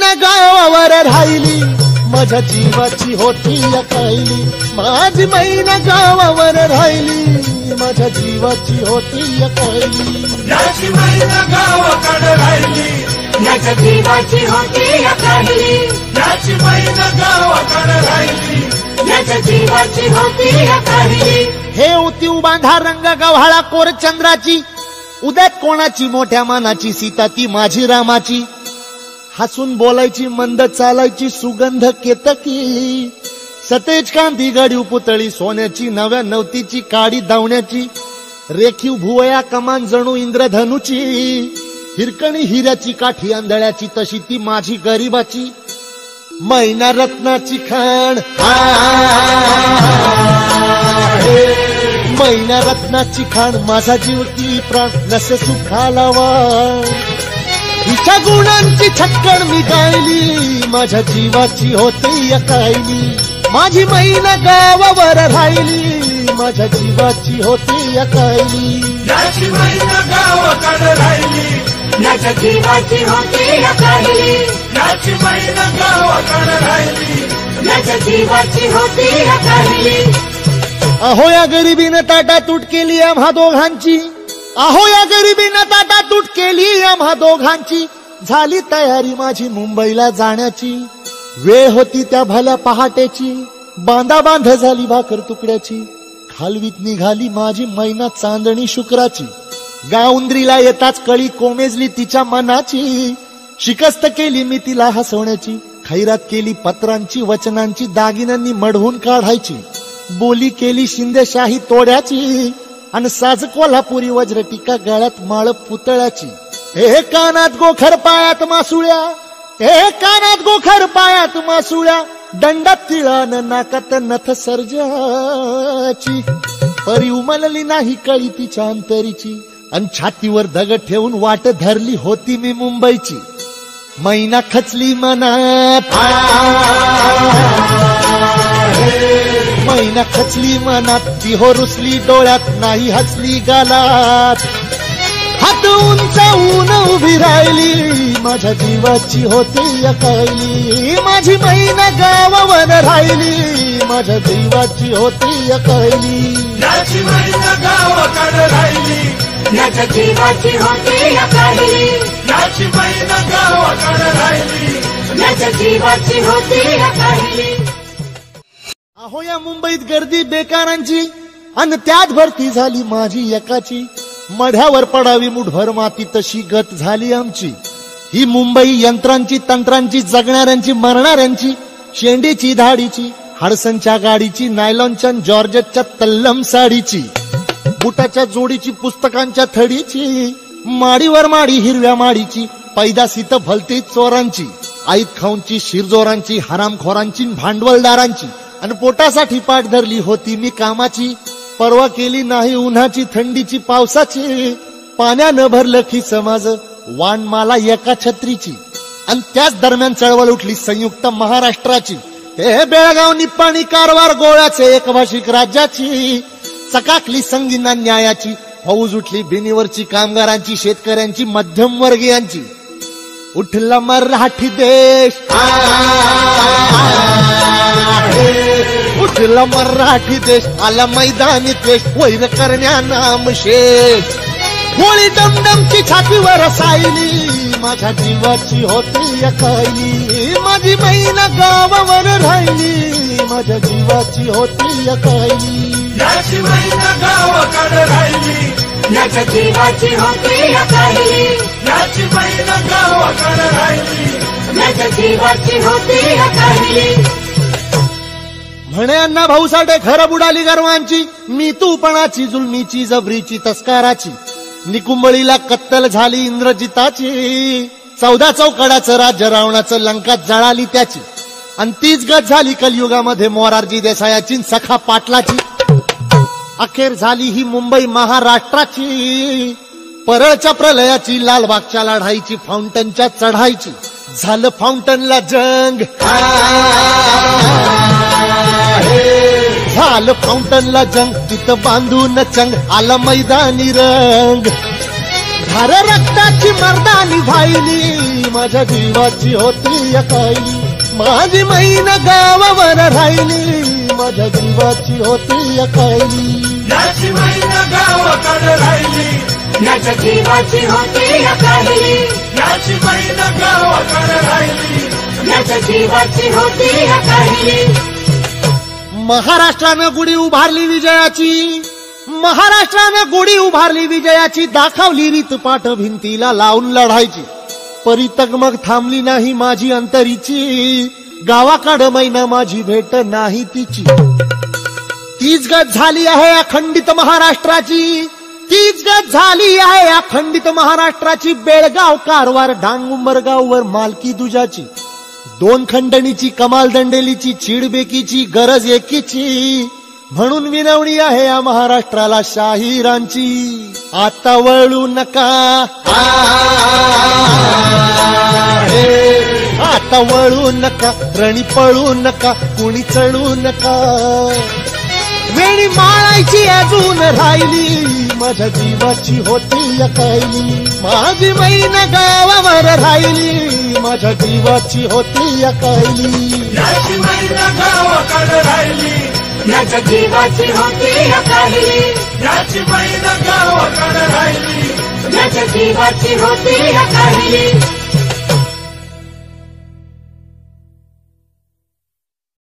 मैना गावावर राहिली माझ्या जीवाची होती अकायली माझी मैना गावावर राहिली माझ्या जीवाची होती अकायली याची मैना गावाकडे राहिली माझ्या जीवाची होती अकायली याची मैना गावाकडे राहिली माझ्या जीवाची होती अकायली हे उतीव बांधा रंग गव्हाळा कोर चंद्राची उद्यात कोणाची मोठ्या मानाची सीता ती माझी रामाची हसून बोलायची मंद चालायची सुगंध केतकी सतेज कांती गाडी पुतळी सोन्याची नव्या नवतीची काडी दावण्याची रेखीव भुवया कमान जणू इंद्रधनुची हिरकणी हिऱ्याची काठी आंधळ्याची तशी ती माझी गरीबाची मैना रत्नाची खाण मैना रत्नाची खाण माझा जीव की प्राण नसे सुखाला वाण हिच्या गुणांची छक्कण मी गायली माझ्या जीवाची होती अकायली माझी मैना गावावर राहिली माझ्या जीवाची होती अकायली याची मैना गावाकडे राहिली माझ्या जीवाची होती अकायली याची मैना गावाकडे राहिली माझ्या जीवाची होती अकायली अहो या गरिबीनं ताटा तूट केली आम्हा दोघांची अहो या गरिबीनं ताटा तूट केली आम्हा दोघांची झाली तयारी माझी मुंबईला जाण्याची वेळ होती त्या भल्या पहाटेची बांधा बांध झाली भाकर तुकड्याची खालवीत निघाली माझी मैना चांदणी शुक्राची गाउंद्रीला येताच कळी कोमेजली तिच्या मनाची शिकस्त केली मी तिला हसवण्याची खैरात केली पत्रांची वचनांची दागिन्यांनी मढवून काढायची बोली केली शिंदेशाही तोड्याची आणि साज कोल्हापुरी वज्रटिका गळ्यात माळ पुतळ्याची हे कानात गोखर पायात मासुळ्या हे कानात गोखर पायात मासुळ्या दंडात तिळान नाकात नथ सर्जाची परी उमलली नाही कळी तिच्या अंतरीची आणि छातीवर दगड ठेवून वाट धरली होती मी मुंबईची मैना खचली मनात मैना खचली मनात ती हो रुसली डोळ्यात नाही हसली गालात हात उंचावून उभी राहिली माझ्या जीवाची होती अकायली माझी मैना गावावर राहिली माझ्या जीवाची होती अकायली याची मैना गावाकडे राहिली माझ्या जीवाची होती अकायली याची मैना गावाकडे राहिली माझ्या जीवाची होती अकायली अहो या मुंबईत गर्दी बेकारांची आणि त्यात भरती झाली माझी एकाची मढ्यावर पडावी मुठभर माती तशी गत झाली आमची ही मुंबई यंत्रांची तंत्रांची जगणाऱ्यांची मरणाऱ्यांची शेंडीची धाडीची हडसनच्या गाडीची नायलॉनच्या जॉर्जेटच्या तल्लम साडीची बुटाच्या जोडीची पुस्तकांच्या थडीची माडीवर माडी हिरव्या माडीची पैदासीत भलती चोरांची आईत खाऊंची शिरजोरांची हरामखोरांची भांडवलदारांची आणि पोटासाठी पाठ धरली होती मी कामाची परवा केली नाही उन्हाची थंडीची पावसाची पाण्यानं भरलं खिस माझ वानमाला एका छत्रीची आणि त्याच दरम्यान चळवळ उठली संयुक्त महाराष्ट्राची हे बेळगाव निप्पाणी कारवार गोळ्याचे एकभाषिक राज्याची चकाकली संगीना न्यायाची फौज उठली बिनीवरची कामगारांची शेतकऱ्यांची मध्यमवर्गीयांची उठला मराठी देश उठला मराठी देश आला मैदानी देश वैर करण्या नाम शेष गोळी दमदमची छातीवर सायली माझ्या जीवाची होती अकायली माझी मैना गावावर राहिली माझ्या जीवाची होती अकायली याची मैना गावाकडे राहिली माझ्या जीवाची होती अकायली याची मैना गावाकडे राहिली माझ्या जीवाची होती अकायली म्हणे अण्णा भाऊ साठे खरं बुडाली गर्वांची मी तूपणाची जुलमीची जबरीची तस्काराची निकुंबळीला कत्तल झाली इंद्रजिताची 14 चौकडाचं राज्य रावणाचं लंकात जळाली त्याची आणि तीच गत झाली कलयुगामध्ये मोरारजी देसायाची सखा पाटलाची अखेर झाली ही मुंबई महाराष्ट्राची परळच्या प्रलयाची लालबागच्या लढाईची फाउंटनच्या चढाईची झालं फाउंटनला जंग झालं फाउंटनला जंग तिथं बांधून चंग आला मैदानी रंग अरे रक्ताची मर्दानी व्हायली माझ्या जीवाची होती अकायली माझी मैन गावावर राहिली माझ्या जीवाची होती अकायली याची मैन गावाकडे राहिली याच्या जीवाची होती अकाहिली याची मैन गावाकडे राहिली याच्या जीवाची होती अकाहिली महाराष्ट्रानं गुढी उभारली विजयाची महाराष्ट्रानं गुढी उभारली विजयाची दाखवली रीतपाठ भिंतीला लावून लढायची परितक मग थांबली नाही माझी अंतरीची गावाकडं मैना माझी भेट नाही तिची तीच गत झाली आहे अखंडित महाराष्ट्राची तीच गत झाली आहे अखंडित महाराष्ट्राची बेळगाव कारवार डांगुंबरगाववर मालकी दुजाची दोन खंडणीची कमाल दंडेलीची चिडबेकीची गरज एकीची म्हणून विनवणी आहे या महाराष्ट्राला शाहिरांची आता वळू नका आता वळू नका रणी पळू नका कुणी चढू नका वेणी माळायची अजून राहिली माझ्या जीवाची होती अकायली माझी मैन गावावर राहिली माझ्या जीवाची होती अकायली याची मैन गावाकडे राहिली याच्या जीवाची होती अकाहिली याची मैन गावाकडे राहिली याच्या जीवाची होती अकाहिली